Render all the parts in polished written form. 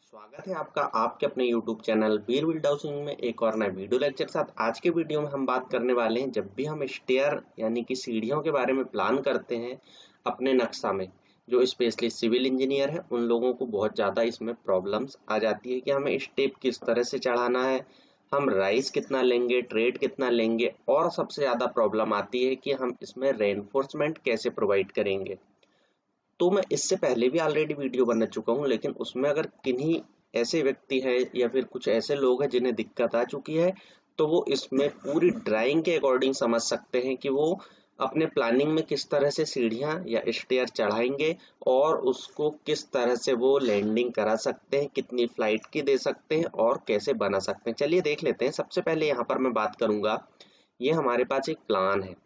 स्वागत है आपका आपके अपने YouTube channel Veer will housing में एक और नए वीडियो लेक्चर के साथ। आज के वीडियो में हम बात करने वाले हैं, जब भी हम स्टेयर यानी कि सीढ़ियों के बारे में प्लान करते हैं अपने नक्शा में, जो स्पेशली सिविल इंजीनियर है उन लोगों को बहुत ज़्यादा इसमें प्रॉब्लम्स आ जाती है कि हमें स्टेप किस तरह से चढ़ाना है, हम राइज कितना लेंगे, ट्रेड कितना लेंगे, और सबसे ज़्यादा प्रॉब्लम आती है कि हम इसमें रेनफोर्समेंट कैसे प्रोवाइड करेंगे। तो मैं इससे पहले भी ऑलरेडी वीडियो बना चुका हूँ, लेकिन उसमें अगर किन्हीं ऐसे व्यक्ति हैं या फिर कुछ ऐसे लोग हैं जिन्हें दिक्कत आ चुकी है, तो वो इसमें पूरी ड्राइंग के अकॉर्डिंग समझ सकते हैं कि वो अपने प्लानिंग में किस तरह से सीढ़ियाँ या स्टेयर चढ़ाएंगे और उसको किस तरह से वो लैंडिंग करा सकते हैं, कितनी फ्लाइट की दे सकते हैं और कैसे बना सकते हैं। चलिए देख लेते हैं। सबसे पहले यहाँ पर मैं बात करूँगा, ये हमारे पास एक प्लान है।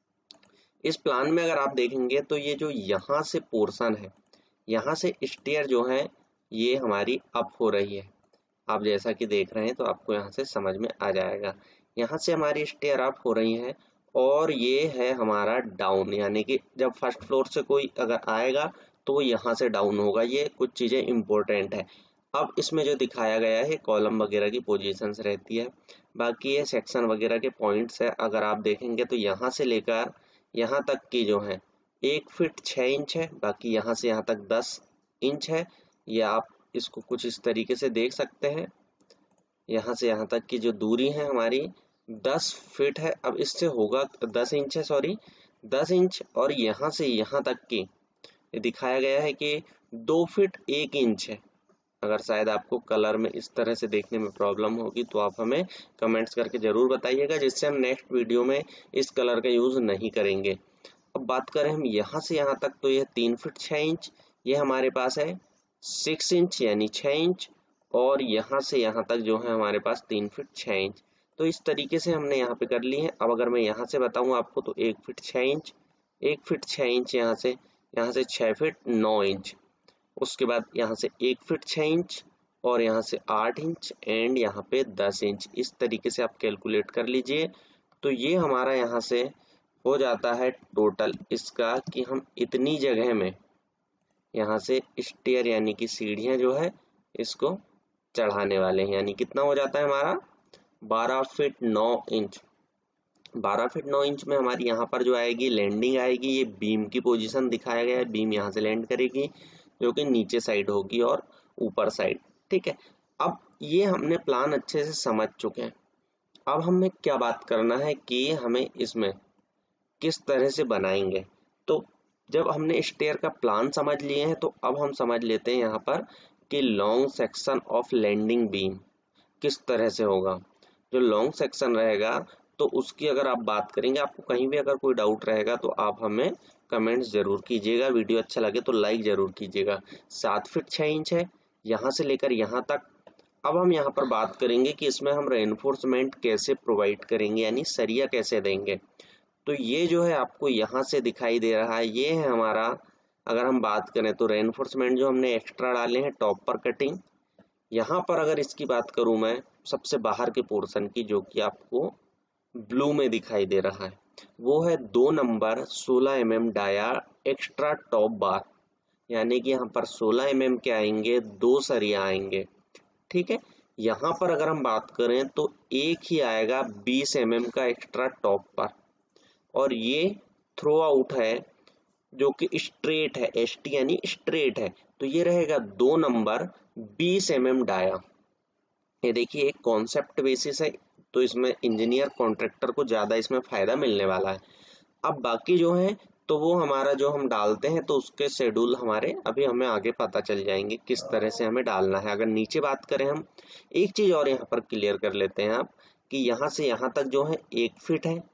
इस प्लान में अगर आप देखेंगे तो ये जो यहाँ से पोर्शन है, यहाँ से स्टेयर जो है ये हमारी अप हो रही है। आप जैसा कि देख रहे हैं तो आपको यहाँ से समझ में आ जाएगा। यहाँ से हमारी स्टेयर अप हो रही है और ये है हमारा डाउन, यानी कि जब फर्स्ट फ्लोर से कोई अगर आएगा तो वो यहाँ से डाउन होगा। ये कुछ चीज़ें इम्पोर्टेंट है। अब इसमें जो दिखाया गया है कॉलम वगैरह की पोजीशंस रहती है, बाकी ये सेक्शन वगैरह के पॉइंट्स है। अगर आप देखेंगे तो यहाँ से लेकर यहाँ तक की जो है 1 फीट 6 इंच है, बाकी यहाँ से यहाँ तक 10 इंच है। या आप इसको कुछ इस तरीके से देख सकते हैं, यहाँ से यहाँ तक की जो दूरी है हमारी 10 फीट है। अब इससे होगा 10 इंच है, सॉरी 10 इंच, और यहाँ से यहाँ तक की दिखाया गया है कि 2 फीट 1 इंच है। अगर शायद आपको कलर में इस तरह से देखने में प्रॉब्लम होगी तो आप हमें कमेंट्स करके ज़रूर बताइएगा, जिससे हम नेक्स्ट वीडियो में इस कलर का यूज़ नहीं करेंगे। अब बात करें हम यहाँ से यहाँ तक, तो यह 3 फीट 6 इंच, ये हमारे पास है 6 इंच यानी 6 इंच, और यहाँ से यहाँ तक जो है हमारे पास 3 फीट 6 इंच। तो इस तरीके से हमने यहाँ पे कर ली है। अब अगर मैं यहाँ से बताऊँ आपको तो 1 फीट 6 इंच, 1 फीट 6 इंच यहाँ से 6 फीट 9 इंच, उसके बाद यहाँ से 1 फीट 6 इंच और यहाँ से 8 इंच एंड यहाँ पे 10 इंच। इस तरीके से आप कैलकुलेट कर लीजिए। तो ये हमारा यहाँ से हो जाता है टोटल इसका कि हम इतनी जगह में यहाँ से स्टेयर यानी कि सीढ़ियाँ जो है इसको चढ़ाने वाले हैं। यानी कितना हो जाता है हमारा 12 फीट 9 इंच। 12 फीट 9 इंच में हमारी यहाँ पर जो आएगी लैंडिंग आएगी, ये बीम की पोजीशन दिखाया गया है। बीम यहाँ से लैंड करेगी जो कि नीचे साइड होगी और ऊपर साइड, ठीक है। अब ये हमने प्लान अच्छे से समझ चुके हैं। अब हमें क्या बात करना है कि हमें इसमें किस तरह से बनाएंगे। तो जब हमने स्टेयर का प्लान समझ लिए हैं तो अब हम समझ लेते हैं यहाँ पर कि long section of landing beam किस तरह से होगा। जो लॉन्ग सेक्शन रहेगा तो उसकी अगर आप बात करेंगे, आपको कहीं भी अगर कोई डाउट रहेगा तो आप हमें कमेंट्स जरूर कीजिएगा। वीडियो अच्छा लगे तो लाइक जरूर कीजिएगा। 7 फीट 6 इंच है यहाँ से लेकर यहाँ तक। अब हम यहाँ पर बात करेंगे कि इसमें हम रेनफोर्समेंट कैसे प्रोवाइड करेंगे, यानी सरिया कैसे देंगे। तो ये जो है आपको यहाँ से दिखाई दे रहा है, ये है हमारा, अगर हम बात करें तो रेनफोर्समेंट जो हमने एक्स्ट्रा डाले हैं टॉप पर कटिंग। यहाँ पर अगर इसकी बात करूँ मैं सबसे बाहर के पोर्शन की, जो कि आपको ब्लू में दिखाई दे रहा है, वो है 2 number 16 mm dia extra top bar. यानी कि यहाँ पर 16 mm के आएंगे, 2 सरिया आएंगे, ठीक है। यहाँ पर अगर हम बात करें तो एक ही आएगा 20 mm का एक्स्ट्रा टॉप पर, और ये थ्रो आउट है जो कि स्ट्रेट है, एसटी यानी स्ट्रेट है। तो ये रहेगा 2 नंबर 20 mm डाया। ये देखिए एक कॉन्सेप्ट बेसिस है, तो इसमें इंजीनियर कॉन्ट्रैक्टर को ज़्यादा इसमें फ़ायदा मिलने वाला है। अब बाकी जो है तो वो हमारा जो हम डालते हैं तो उसके शेड्यूल हमारे अभी हमें आगे पता चल जाएंगे किस तरह से हमें डालना है। अगर नीचे बात करें हम, एक चीज़ और यहाँ पर क्लियर कर लेते हैं आप कि यहाँ से यहाँ तक जो है 1 फीट है,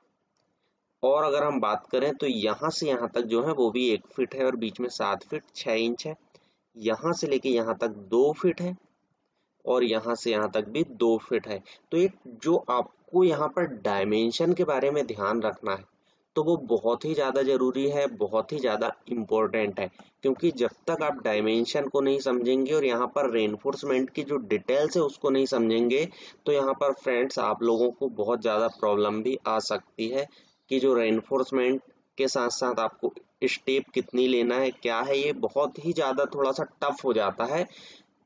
और अगर हम बात करें तो यहाँ से यहाँ तक जो है वो भी 1 फीट है और बीच में 7 फीट 6 इंच है। यहाँ से लेके यहाँ तक 2 फीट है और यहाँ से यहाँ तक भी 2 फीट है। तो ये जो आपको यहाँ पर डायमेंशन के बारे में ध्यान रखना है तो वो बहुत ही ज़्यादा ज़रूरी है, बहुत ही ज़्यादा इम्पोर्टेंट है। क्योंकि जब तक आप डायमेंशन को नहीं समझेंगे और यहाँ पर रेनफोर्समेंट की जो डिटेल्स है उसको नहीं समझेंगे तो यहाँ पर फ्रेंड्स आप लोगों को बहुत ज़्यादा प्रॉब्लम भी आ सकती है कि जो रेनफोर्समेंट के साथ साथ आपको स्टेप कितनी लेना है, क्या है, ये बहुत ही ज़्यादा थोड़ा सा टफ हो जाता है।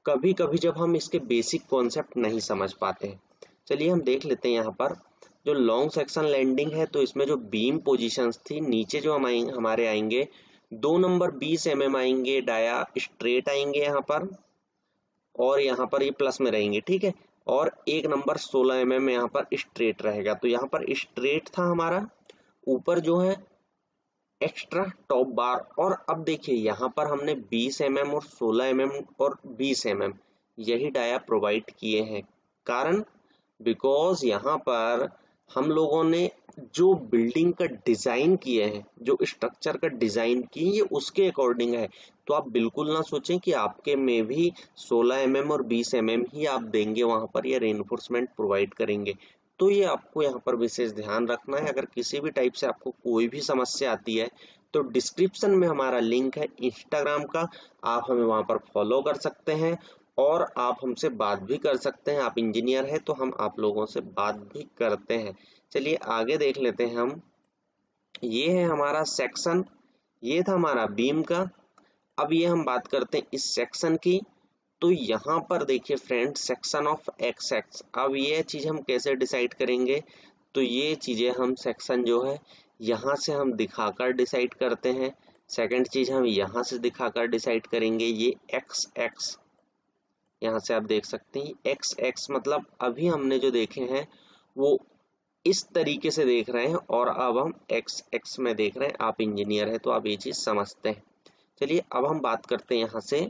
कभी कभी जब हम इसके बेसिक कॉन्सेप्ट नहीं समझ पाते हैं। चलिए हम देख लेते हैं यहाँ पर जो लॉन्ग सेक्शन लैंडिंग है, तो इसमें जो बीम पोजीशंस थी, नीचे जो हमारे आएंगे 2 नंबर 20 mm आएंगे, डाया स्ट्रेट आएंगे यहाँ पर, और यहाँ पर ये प्लस में रहेंगे, ठीक है। और 1 नंबर 16 mm यहाँ पर स्ट्रेट रहेगा। तो यहाँ पर स्ट्रेट था हमारा, ऊपर जो है एक्स्ट्रा टॉप बार। और अब देखिए यहाँ पर हमने 20 mm और 16 mm और 20 mm यही डाया प्रोवाइड किए हैं। कारण बिकॉज यहाँ पर हम लोगों ने जो बिल्डिंग का डिजाइन किए हैं, जो स्ट्रक्चर का डिजाइन किए, ये उसके अकॉर्डिंग है। तो आप बिल्कुल ना सोचें कि आपके में भी 16 mm और 20 mm ही आप देंगे वहां पर, या रेनफोर्समेंट प्रोवाइड करेंगे। तो ये आपको यहाँ पर विशेष ध्यान रखना है। अगर किसी भी टाइप से आपको कोई भी समस्या आती है तो डिस्क्रिप्शन में हमारा लिंक है इंस्टाग्राम का, आप हमें वहां पर फॉलो कर सकते हैं और आप हमसे बात भी कर सकते हैं। आप इंजीनियर हैं तो हम आप लोगों से बात भी करते हैं। चलिए आगे देख लेते हैं हम। ये है हमारा सेक्शन, ये था हमारा बीम का। अब ये हम बात करते हैं इस सेक्शन की। तो यहाँ पर देखिए friend, section of X X. अब ये चीज हम कैसे डिसाइड करेंगे? तो ये चीजें हम सेक्शन जो है यहाँ से हम दिखाकर डिसाइड करते हैं। सेकंड चीज हम यहाँ से दिखाकर डिसाइड करेंगे। ये एक्स एक्स, यहाँ से आप देख सकते हैं एक्स एक्स, मतलब अभी हमने जो देखे हैं वो इस तरीके से देख रहे हैं, और अब हम एक्स एक्स में देख रहे हैं। आप इंजीनियर है तो आप ये चीज समझते हैं। चलिए अब हम बात करते हैं यहाँ से।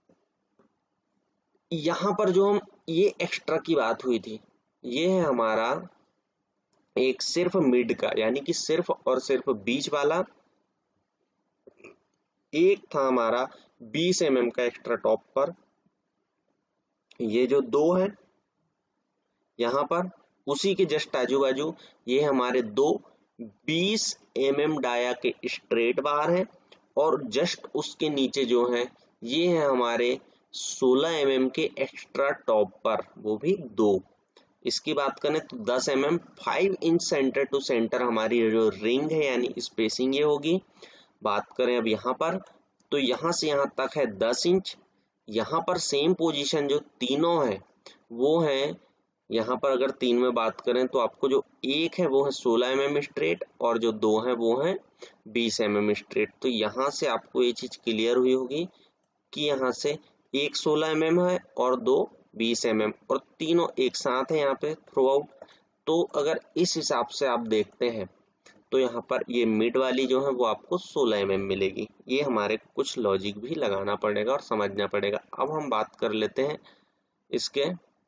यहाँ पर जो हम ये एक्स्ट्रा की बात हुई थी, ये है हमारा एक सिर्फ मिड का, यानी कि सिर्फ और सिर्फ बीच वाला। एक था हमारा 20 mm का एक्स्ट्रा टॉप पर। ये जो दो है यहाँ पर, उसी के जस्ट आजू बाजू ये हमारे दो 20 mm डाया के स्ट्रेट बार हैं, और जस्ट उसके नीचे जो है ये है हमारे 16 mm के एक्स्ट्रा टॉप पर, वो भी दो। इसकी बात करें तो 10 mm 5 inch centre to centre हमारी जो रिंग है यानी स्पेसिंग ये होगी। बात करें अब यहाँ पर, तो यहाँ से यहाँ तक है 10 इंच। यहाँ पर सेम पोजीशन जो तीनों है वो है, यहाँ पर अगर 3 में बात करें तो आपको जो एक है वो है 16 mm स्ट्रेट, और जो दो है वो है 20 mm स्ट्रेट। तो यहाँ से आपको ये चीज क्लियर हुई होगी कि यहाँ से एक 16 mm है और दो 20 mm, और तीनों एक साथ है यहाँ पे थ्रू आउट। तो अगर इस हिसाब से आप देखते हैं तो यहाँ पर ये मिड वाली जो है वो आपको 16 mm मिलेगी। ये हमारे कुछ लॉजिक भी लगाना पड़ेगा और समझना पड़ेगा। अब हम बात कर लेते हैं इसके।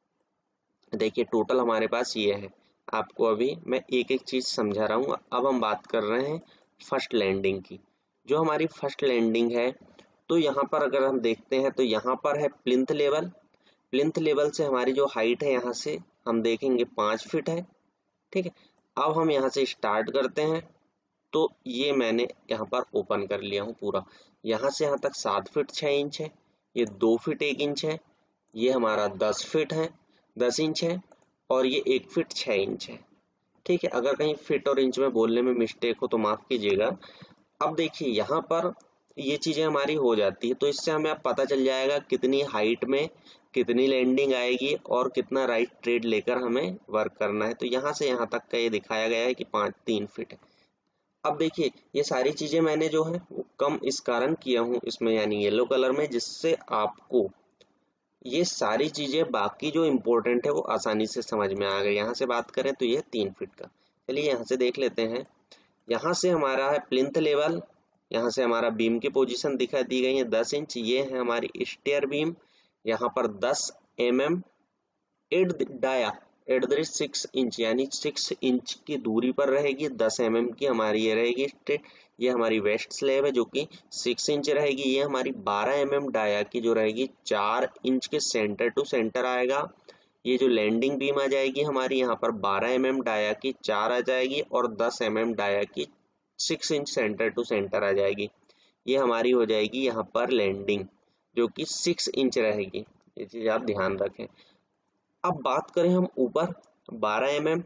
देखिए टोटल हमारे पास ये है, आपको अभी मैं एक एक चीज समझा रहा हूँ। अब हम बात कर रहे हैं फर्स्ट लैंडिंग की। जो हमारी फर्स्ट लैंडिंग है, तो यहाँ पर अगर हम देखते हैं तो यहाँ पर है प्लिंथ लेवल। प्लिंथ लेवल से हमारी जो हाइट है यहाँ से हम देखेंगे 5 फीट है, ठीक है। अब हम यहाँ से स्टार्ट करते हैं, तो ये मैंने यहाँ पर ओपन कर लिया हूँ पूरा। यहाँ से यहाँ तक 7 फीट 6 इंच है, ये 2 फीट 1 इंच है, ये हमारा 10 फीट है 10 इंच है, और ये 1 फीट 6 इंच है, ठीक है। अगर कहीं फीट और इंच में बोलने में मिस्टेक हो तो माफ कीजिएगा। अब देखिए यहाँ पर ये चीजें हमारी हो जाती है, तो इससे हमें अब पता चल जाएगा कितनी हाइट में कितनी लैंडिंग आएगी और कितना राइट ट्रेड लेकर हमें वर्क करना है। तो यहाँ से यहाँ तक का ये दिखाया गया है कि 3 फीट है। अब देखिए ये सारी चीजें मैंने जो है वो कम इस कारण किया हूँ इसमें, यानी येलो कलर में, जिससे आपको ये सारी चीजें बाकी जो इम्पोर्टेंट है वो आसानी से समझ में आ गई। यहाँ से बात करें तो ये 3 फीट का। चलिए यहाँ से देख लेते हैं। यहाँ से हमारा है प्लिंथ लेवल, यहाँ से हमारा बीम की पोजीशन दिखा दी गई है 10 इंच। ये है हमारी स्टेयर बीम, यहाँ पर 10 mm at dia at the rate 6 inch, यानी 6 इंच की दूरी पर रहेगी। 10 mm की हमारी ये रहेगी स्ट्रेट। ये हमारी वेस्ट स्लैब है जो कि 6 इंच रहेगी। ये हमारी 12 mm डाया की जो रहेगी 4 इंच के सेंटर टू सेंटर आएगा। ये जो लैंडिंग बीम आ जाएगी हमारी, यहाँ पर 12 mm डाया की 4 आ जाएगी, और 10 mm डाया की 6 इंच सेंटर टू सेंटर आ जाएगी। ये हमारी हो जाएगी यहाँ पर लैंडिंग जो कि 6 इंच रहेगी। ये चीज आप ध्यान रखें। अब बात करें हम ऊपर, 12 mm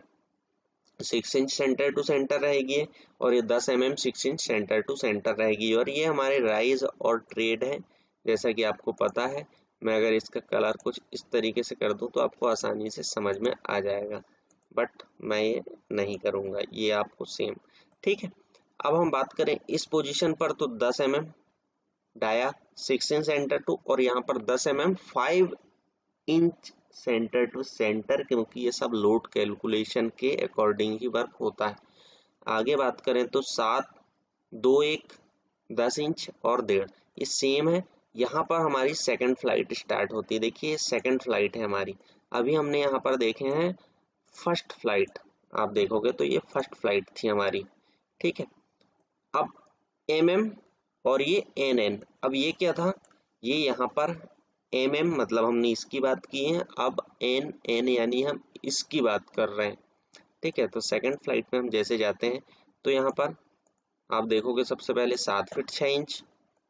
6 inch centre to centre रहेगी, और ये 10 mm 6 inch centre to centre रहेगी। और ये हमारे राइज और ट्रेड है, जैसा कि आपको पता है मैं अगर इसका कलर कुछ इस तरीके से कर दूं तो आपको आसानी से समझ में आ जाएगा, बट मैं ये नहीं करूंगा, ये आपको सेम ठीक है। अब हम बात करें इस पोजीशन पर तो 10 mm dia 6 inch centre to, और यहाँ पर 10 mm 5 inch centre to centre, क्योंकि ये सब लोड कैलकुलेशन के अकॉर्डिंग ही वर्क होता है। आगे बात करें तो 7, 2, 1, 10 इंच और 1.5 ये सेम है। यहाँ पर हमारी सेकंड फ्लाइट स्टार्ट होती है। देखिए सेकंड फ्लाइट है हमारी, अभी हमने यहाँ पर देखे हैं फर्स्ट फ्लाइट, आप देखोगे तो ये फर्स्ट फ्लाइट थी हमारी, ठीक है। अब mm और ये nn, अब ये क्या था, ये यहाँ पर mm मतलब हमने इसकी बात की है, अब n यानी हम इसकी बात कर रहे हैं, ठीक है। तो सेकंड फ्लाइट में हम जैसे जाते हैं तो यहाँ पर आप देखोगे सबसे पहले 7 फीट 6 इंच,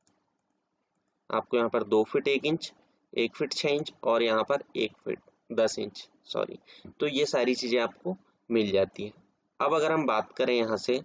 आपको यहाँ पर 2 फीट 1 इंच, 1 फीट 6 इंच और यहाँ पर 1 फीट 10 इंच, सॉरी, तो ये सारी चीजें आपको मिल जाती है। अब अगर हम बात करें यहाँ से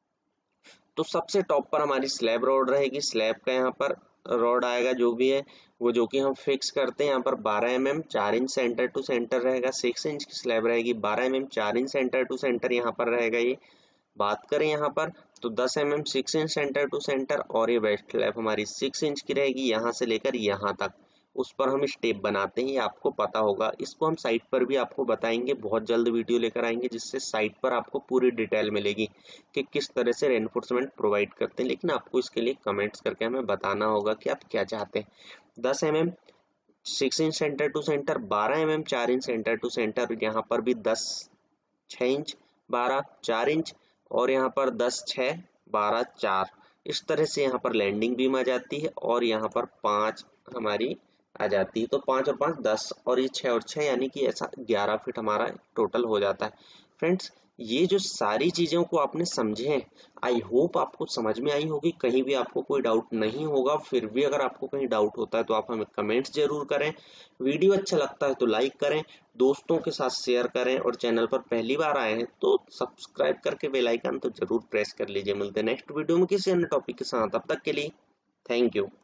तो सबसे टॉप पर हमारी स्लैब रॉड रहेगी। स्लैब का यहाँ पर रॉड आएगा जो भी है वो, जो कि हम फिक्स करते हैं। यहाँ पर 12 mm 4 inch centre to centre रहेगा, 6 इंच की स्लैब रहेगी, 12 mm 4 inch centre to centre यहाँ पर रहेगा। ये बात करें यहाँ पर तो 10 mm 6 inch centre to centre, और ये वेस्ट स्लैब हमारी 6 इंच की रहेगी यहाँ से लेकर यहाँ तक। उस पर हम स्टेप बनाते हैं, ये आपको पता होगा। इसको हम साइट पर भी आपको बताएंगे, बहुत जल्द वीडियो लेकर आएंगे जिससे साइट पर आपको पूरी डिटेल मिलेगी कि किस तरह से रेनफोर्समेंट प्रोवाइड करते हैं। लेकिन आपको इसके लिए कमेंट्स करके हमें बताना होगा कि आप क्या चाहते हैं। 10 mm 6 inch centre to centre, 12 mm 4 inch centre to centre, यहाँ पर भी 10 6 इंच 12 4 इंच, और यहाँ पर 10 6 12 4, इस तरह से यहाँ पर लैंडिंग बीम आ जाती है, और यहाँ पर 5 हमारी आ जाती है। तो 5 और 5 10, और ये 6 और 6 यानी कि ऐसा 11 फीट हमारा टोटल हो जाता है। फ्रेंड्स, ये जो सारी चीज़ों को आपने समझे हैं, आई होप आपको समझ में आई होगी, कहीं भी आपको कोई डाउट नहीं होगा। फिर भी अगर आपको कहीं डाउट होता है तो आप हमें कमेंट्स जरूर करें। वीडियो अच्छा लगता है तो लाइक करें, दोस्तों के साथ शेयर करें, और चैनल पर पहली बार आए हैं तो सब्सक्राइब करके बेल आइकन तो जरूर प्रेस कर लीजिए। मिलते हैं नेक्स्ट वीडियो में किसी अन्य टॉपिक के साथ, तब तक के लिए थैंक यू।